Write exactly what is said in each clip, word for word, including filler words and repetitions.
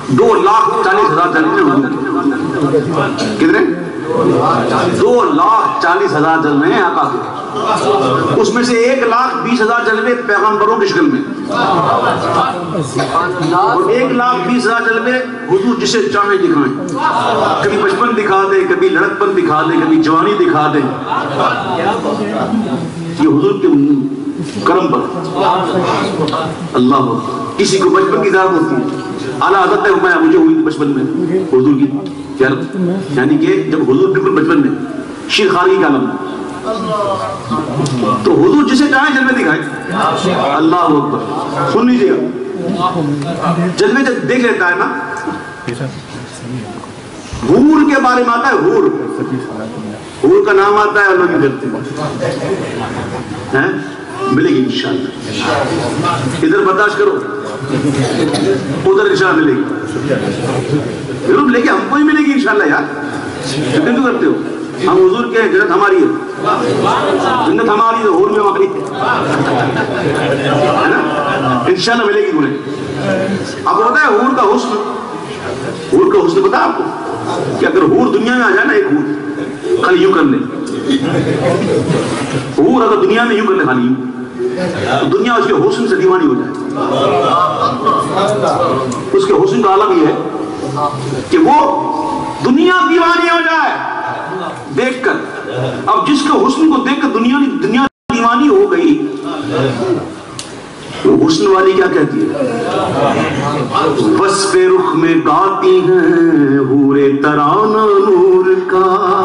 دو لاکھ چالیس ہزار جلوے حضور کتنے؟ دو لاکھ چالیس ہزار جلوے ہیں آقا کے، اس میں سے ایک لاکھ بیس ہزار جلوے پیغمبروں کی شکل میں، اور ایک لاکھ بیس ہزار جلوے حضور جسے چاہیں دکھائیں، کبھی بچپن دکھا دے، کبھی لڑکپن دکھا دے، کبھی جوانی دکھا دے، یہ حضور کے کرم پر اللہ کسی کو بچپن کی ذات ہوتی ہے، اعلیٰ حضرت ہے میں مجھے ہوئی بچپن میں حضور کی کیا، یعنی کہ جب حضور بالکل بچپن میں شیر خاری کا عالم، تو حضور جسے چاہیں جلوے دکھائیں، اللہ اکبر۔ سن لیجیے گا جلوے جب دیکھ لیتا ہے نا، حور کے بارے میں آتا ہے، حور حور کا نام آتا ہے، اللہ کی کرتے ہیں، ملے گی انشاءاللہ، ادھر برداشت کرو ادھر انشاءاللہ ملے گی، ضرور لے کے ہم کو ہی ملے گی انشاءاللہ یار، کتنے تو کرتے ہو، ہم حضور کے ہیں، جنت ہماری ہے، جنت ہماری ہے، حور میں ہماری ہے نا، انشاءاللہ ملے گی تمہیں۔ اب ہوتا ہے حور کا حسن، حور کا حسن پتا آپ کو کہ اگر حور دنیا میں آ جائے نا، ایک حور خالی یوں کر لے، حور اگر دنیا میں یوں کر لے خالی یوں، تو دنیا اس کے حسن سے دیوانی ہو جائے۔ اس کے حسن کا عالم یہ ہے کہ وہ دنیا دیوانی ہو جائے دیکھ کر۔ اب جس کے حسن کو دیکھ کر دنیا دنیا دیوانی ہو گئی، تو حسن والی کیا کہتی ہے؟ وصف رخ میں گاتی ہیں حور ترانہ نور کا،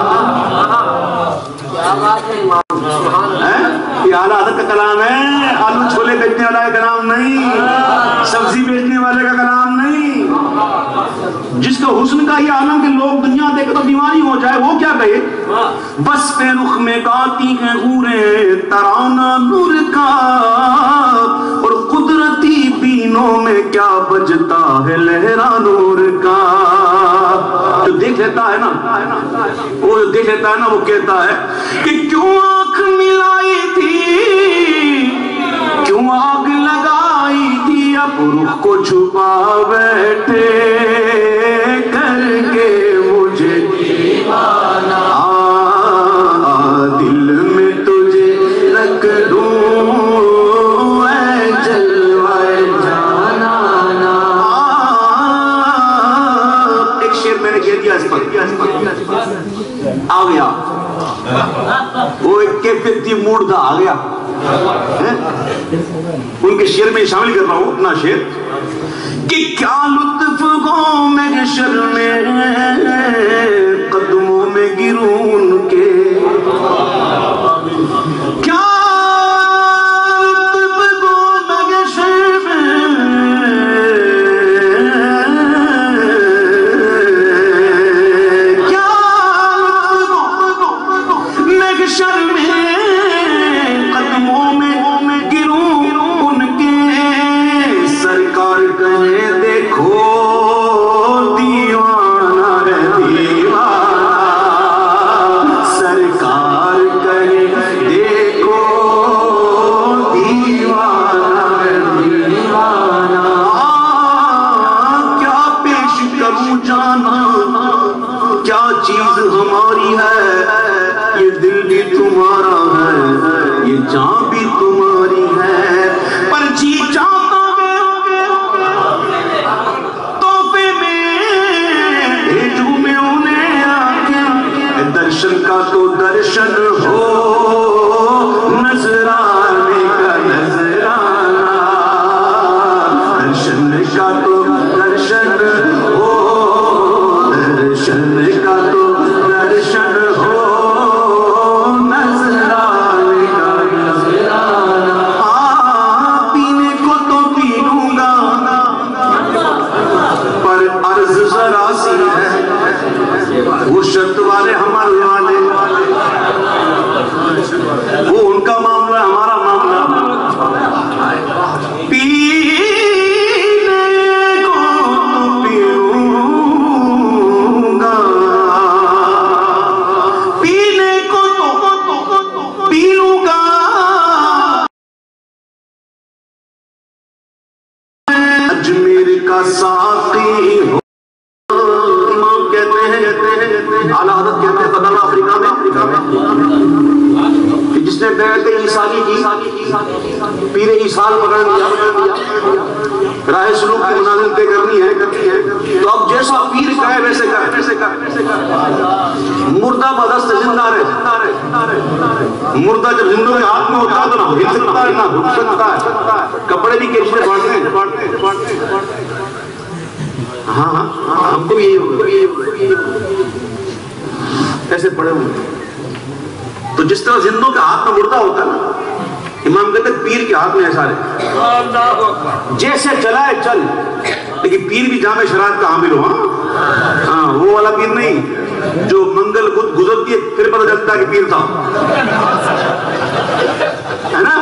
یہ اعلیٰ حضرت کا کلام ہے، آلو چھولے بیچنے والا کا کلام نہیں، سبزی بیچنے والے کا کلام نہیں، جس کا حسن کا یہ عالم کہ لوگ دنیا دیکھ تو دیوانی ہو جائے، وہ کیا کہے؟ بس پہ رخ میں گاتی ہیں حوریں ترانہ نور کا، اور قدرتی بینوں میں کیا بجتا ہے لہرا نور کا۔ جو دیکھ لیتا ہے نا، وہ جو دیکھ لیتا ہے نا، وہ کہتا ہے کہ کیوں آنکھ ملائی تھی، کیوں آگ لگائی تھی، اب رخ کو چھپا بیٹھے کر کے مجھے دیوانہ، دل میں تجھے رکھ دوں اے جلوہ جانانا۔ ایک شعر میں نے کہہ دیا اس پر آ گیا، وہ ایک کیفیتی موڈ تھا، آ گیا، ان کے شعر میں شامل کر رہا ہوں اپنا شعر کہ کیا لطف ہو محشر میں قدموں میں گروں ان کے، کیا لطف ہو محشر میں، کیا لطف ہو محشر میں قدموں میں گروں ان کے، سرکار کہے دیکھو دیوانہ ہے دیوانہ، سرکار کہے دیکھو دیوانہ ہے دیوانہ۔ کیا پیش کروں جانا، کیا چیز ہماری ہے، یہ دل بھی تمہارا ہے، یہ جان بھی تمہاری ہے، پر جی چاہتا ہے تحفے میں بھیجوں میں انہیں آنکھیں، درشن کا تو درشن ہو، نظرانے کا نظرانہ، درشن کا تو درشن ہو، درشن کا تو درشن ہو، نظرانے کا نظرانہ۔ پینے کو تو پی لوں گا، پر عرض ذرا سی ہے، وہ شرط والے ہمارے والے، وہ ان کا معاملہ ہمارا معاملہ، پینے کا ساقی ہو. امام کہتے ہیں اعلیٰ حضرت کہتے ہیں بدر افریقہ میں افریقہ میں کہ جس نے بیعت عیسائی کی پیر عیسال پکڑ لیا راہ سلوک کی منازل طے کرنی ہے تو اب جیسا پیر کہے ویسے کر ویسے کر مردہ بدست زندہ رہے. مردہ جب زندوں کے ہاتھ میں ہوتا ہے تو نہ ہل سکتا ہے نہ رک سکتا ہے. کپڑے بھی کیسے بانٹتے ہیں. ہاں ہاں ہم کو بھی ایسے پڑے ہوئے. تو جس طرح زندوں کے ہاتھ میں مردہ ہوتا ہے نا امام کہتے ہیں پیر کے ہاتھ میں ایسا رہے جیسے چلا ہے چل. لیکن پیر بھی جامع شرائط کا حامل ہو. ہاں وہ والا پیر نہیں جو منگل بدھ گزرتی ہے پھر پتہ چلتا ہے کہ پیر تھا ہے نا.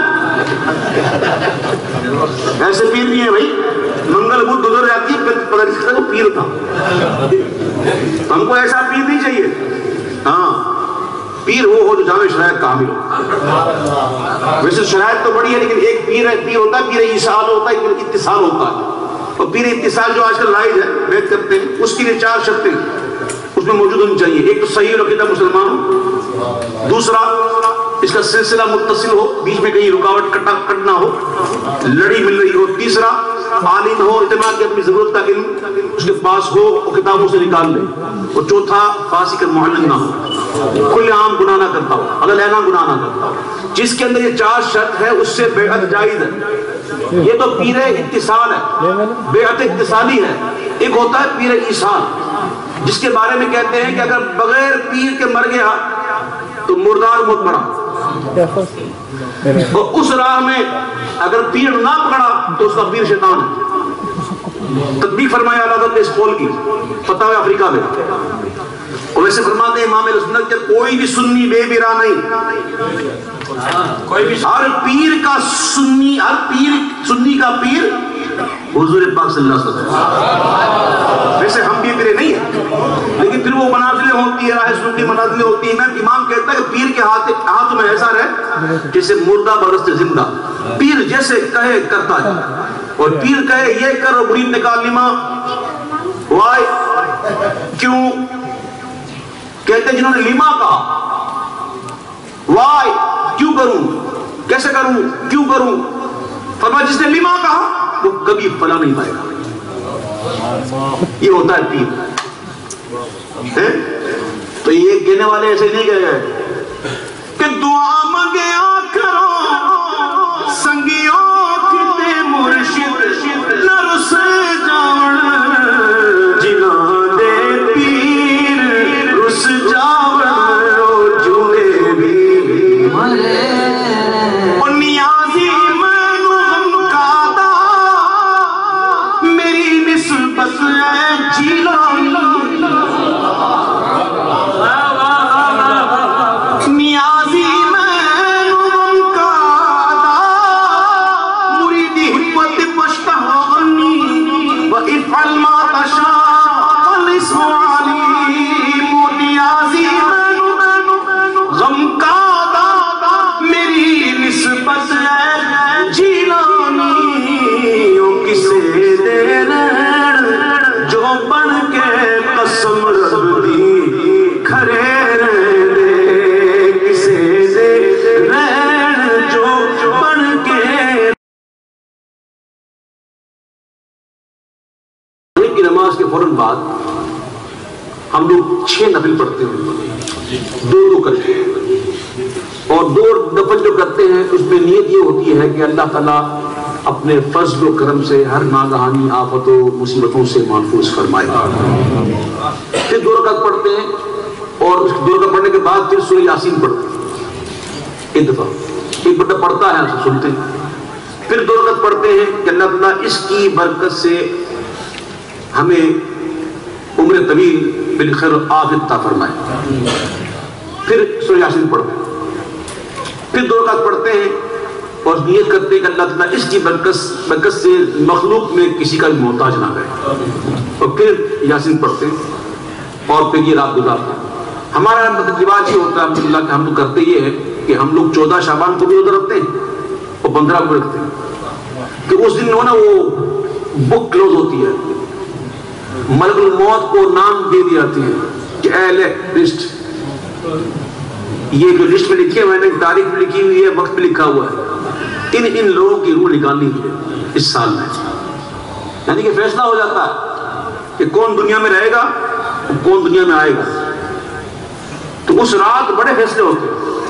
ایسے پیر نہیں ہے بھائی. منگل بدھ گزر جاتی ہے پھر پتہ چلتا ہے وہ پیر تھا. ہم کو ایسا پیر نہیں چاہیے. ہاں پیر وہ ہو جو جامع شرائط کا حامل ہو. ویسے شرائط تو بڑی ہے لیکن ایک پیر ہے پیر ہوتا ہے پیر اتصال ہوتا ہے پیر اتصال ہوتا ہے. اور پیر اتصال جو آج کل رائج ہے بیعت کرتے ہیں اس کی لیے چار شرطیں اس میں موجود ہونی چاہیے. ایک تو صحیح عقیدہ مسلمان ہو. دوسرا اس کا سلسلہ متصل ہو بیچ میں کہیں رکاوٹ کٹنا کٹنا ہو لڑی مل رہی ہو. تیسرا عالم ہو اعتماد کی اپنی ضرورت کا علم اس کے پاس ہو وہ کتابوں سے نکال لے. اور چوتھا فاسق معلم نہ ہو کھلے عام گناہ نہ کرتا ہو اگر لینا گناہ نہ کرتا ہو. جس کے اندر یہ چار شرط ہے اس سے بیعت جائز ہے. یہ تو پیر اتصال ہے بیعت اتصالی ہے. ایک ہوتا ہے پیر ایصال جس کے بارے میں کہتے ہیں کہ اگر بغیر پیر کے مر گیا تو مردار موت مرا. اور اس راہ میں اگر پیر نہ پکڑا تو اس کا پیر شیطان ہے. تطبیق فرمایا اللہ تعالیٰ نے اس قول کی فتاوی افریقہ میں. اور ویسے فرماتے ہیں امام اہل سنت کہ کوئی بھی سنی بے برا نہیں. ہر پیر کا سنی ہر پیر سنی کا پیر حضور پاک صلی اللہ علیہ وسلم. ویسے ہم بھی پیرے نہیں ہیں لیکن پھر وہ منازلیں ہوتی ہے راہ سلوک کی منازلیں ہوتی ہیں. میں امام کہتا ہے کہ پیر کے ہاتھ ہاتھ میں ایسا رہے جیسے مردہ برست زندہ. پیر جیسے کہے کرتا ہے اور پیر کہے یہ کر مرید نے کہا لما وائے کیوں کہتے ہیں جنہوں نے لما کہا وائے کیوں کروں کیسے کروں کیوں کروں. فرمایا جس نے لما کہا وہ کبھی پلا نہیں پائے گا. یہ ہوتا ہے پیر. تو یہ کہنے والے ایسے نہیں کہے گئے کہ دعا منگیا کرو سنگیوں کتے مرشد نہ رس جاؤں جنہاں دے پیر رس جاؤں جھولے بھی اور نیازی مینو ہم کادا میری نسبت ہے جیلانی. نیازی مینو ہم کادا مریدی حکمت پشتہانی وَإِفْعَلْ مَا تَشَاءُ وَالْإِسْمُ عَلِيمٌ. نیازی مینو غم کادا میری نسبت ہے جیلانی. کسے دے رہن جو بن کے قسم رب دی کھرے رہنے. کسے دے رہن جو بن کے کی نماز کے فوراً بعد ہم لوگ چھ نفل پڑھتے ہیں دو دو کر کے. اور دو نفل جو کرتے ہیں اس میں نیت یہ ہوتی ہے کہ اللہ تعالیٰ اپنے فضل و کرم سے ہر ناگہانی آفت و مصیبتوں سے محفوظ فرمائے. پھر دو رکعت پڑھتے ہیں اور دو رکعت پڑھنے کے بعد پھر سورہ یاسین پڑھتے ہیں ایک دفعہ. ایک بندہ پڑھتا ہے ہم سنتے ہیں. پھر دو رکعت پڑھتے ہیں کہ اللہ تعالیٰ اس کی برکت سے ہمیں عمر طویل بالخیر عافیت عطا فرمائے. پھر سورہ یاسین پڑھتے ہیں. پھر دو رکعت پڑھتے ہیں اور نیت کرتے ہیں کہ اللہ تعالیٰ اس کی برکت سے مخلوق میں کسی کا محتاج نہ کرے. اور پھر یاسین پڑھتے ہیں اور پھر یہ رات گزارتے ہیں. ہمارا رواج یہ ہوتا ہے الحمدللہ کہ ہم لوگ کرتے یہ ہے کہ ہم لوگ چودہ شعبان کو بھی روزہ رکھتے ہیں اور پندرہ کو رکھتے ہیں کہ اس دن جو نا وہ بک کلوز ہوتی ہے، ملک الموت کو نام دے دی جاتی ہے کہ اے لے لسٹ، یہ جو لسٹ میں لکھی ہے میں نے تاریخ میں لکھی ہوئی ہے، وقت میں لکھا ہوا ہے، ان ان لوگوں کی روح نکالنی ہے اس سال میں. یعنی کہ فیصلہ ہو جاتا ہے کہ کون دنیا میں رہے گا کون دنیا میں آئے گا. تو اس رات بڑے فیصلے ہوتے ہیں.